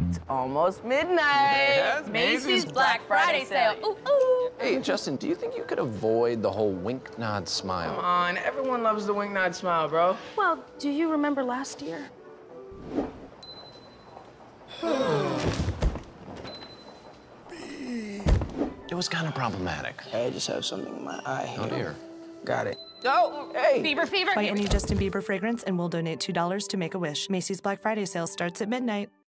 It's almost midnight. Yes, Macy's Black Friday sale. Ooh, ooh. Hey, Justin, do you think you could avoid the whole wink, nod, smile? Come on, everyone loves the wink, nod, smile, bro. Well, do you remember last year? It was kind of problematic. I just have something in my eye here. Oh, dear. Got it. Oh, Hey! Bieber fever. Buy any Justin Bieber fragrance and we'll donate $2 to Make-A-Wish. Macy's Black Friday sale starts at midnight.